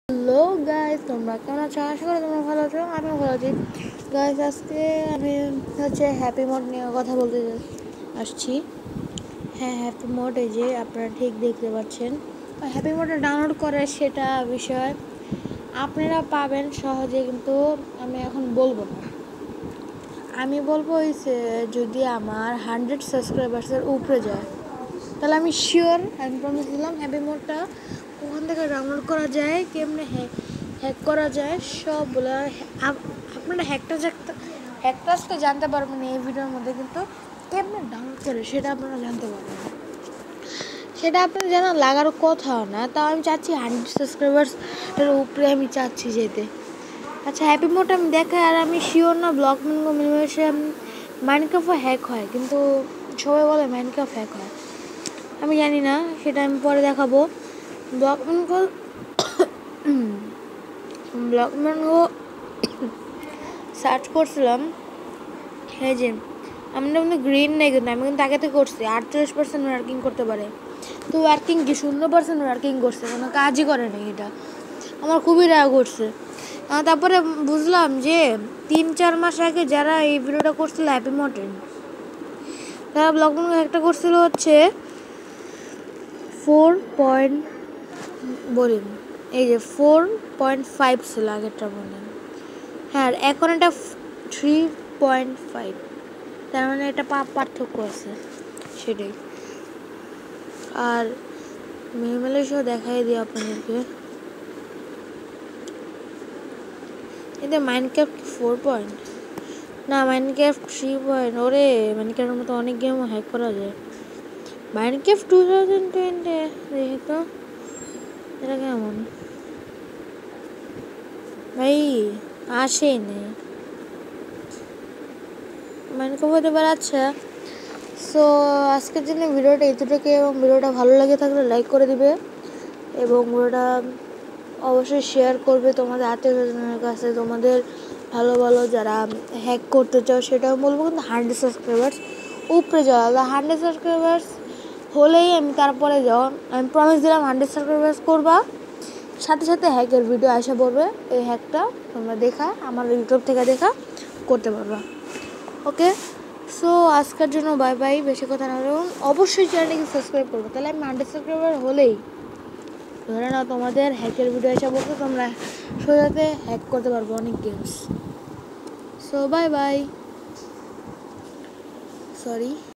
Hello guys, তোমরা কেমন আছো? আশা করি তোমরা ভালো আছো। আমিও ভালো আছি গাইস। আজকে আমি হ্যাপি মোড নিয়ে কথা বলতে আসছি। হ্যাঁ, হ্যাপি মোড, এই যে আপনারা ঠিক দেখতে পাচ্ছেন। হ্যাপি মোডে ডাউনলোড করে সেটা বিষয় আপনারা পাবেন সহজে, কিন্তু আমি এখন বলবো না। আমি বলবো যদি আমার 100 সাবস্ক্রাইবার্সের উপরে যায়, তাহলে আমি শিওর, আমি প্রমিস দিলাম, হ্যাপি মোডটা ওখান থেকে ডাউনলোড করা যায়, কেমনে হ্যাক করা যায় সব বলে। আপনারা হ্যাকটা আজকে জানতে পারবেন এই ভিডিওর মধ্যে, কিন্তু কেমনে ডাউনলোড করে সেটা আপনারা জানতে পারবেন। সেটা আপনার জানা লাগার কথাও না, তাও আমি চাচ্ছি 100 সাবস্ক্রাইবার্স এর উপরে আমি চাচ্ছি যেতে। আচ্ছা, হ্যাপি মোড আমি দেখাই, আর আমি শিওর না ব্লক মিলিমিশে মাইনক্রাফট হ্যাক হয়, কিন্তু সবাই বলে মাইনক্রাফট হ্যাক হয়, আমি জানি না, সেটা আমি পরে দেখাবো। ব্লকম্যানগো সার্চ করছিলাম, হ্যাঁ যে আমাদের মধ্যে গ্রিন নেই, কিন্তু আমি কিন্তু আগে থেকে করছি 48% ওয়ার্কিং করতে পারে। তো ওয়ার্কিং কি 0% ওয়ার্কিং করছে, কোনো কাজই করে না। এটা আমার খুবই রাগ করছে। তারপরে বুঝলাম যে 3-4 মাস আগে যারা এই ভিডিওটা করছিল হ্যাপি মোডে, তারা ব্লকম্যানগো একটা করছিল 4 বলি, এই যে 4.5 ছিল আগেরটার মধ্যে। হ্যাঁ, এখন এটা 3.5, তার মানে এটা পার্থক্য আছে, সেটাই। আর মিনিমালিস্টও দেখাই দিই আপনাদেরকে। এতে মাইনক্রাফট 4 না, মাইনক্রাফট 3 ওরে, মাইনক্রাফটের মতো অনেক গেমও হ্যাক করা যায়। মাইনক্রাফট 2020 দেখি তো, এটা কেমন ভাই, আসেই নেই মাইনক্রাফট হতে পারে। আচ্ছা, সো আজকের জন্য ভিডিওটা এতটুকু, এবং ভিডিওটা ভালো লাগে থাকলে লাইক করে দিবে, এবং ভিডিওটা অবশ্যই শেয়ার করবে তোমাদের আত্মীয়স্বজনের কাছে, তোমাদের ভালো যারা হ্যাক করতে চাও সেটাও বলবো। কিন্তু 100 সাবস্ক্রাইবার্স উপরে যাওয়া, 100 সাবস্ক্রাইবার্স হলেই আমি তারপরে যাও, আমি প্রমিস দিলাম 100 সাবস্ক্রাইবার্স করবা, সাথে সাথে হ্যাকের ভিডিও আসা পড়বে। এই হ্যাকটা তোমরা দেখা, আমার ইউটিউব থেকে দেখা করতে পারবা। ওকে, সো আজকের জন্য বাই বাই। বেশি কথা না, অবশ্যই চ্যানেলটাকে সাবস্ক্রাইব করবো, তাহলে আমি 100 সাবস্ক্রাইবার হলেই ধরে নাও তোমাদের হ্যাকের ভিডিও এসে বলতে তোমরা সোজাতে হ্যাক করতে পারবো অনেক games. So bye bye, sorry.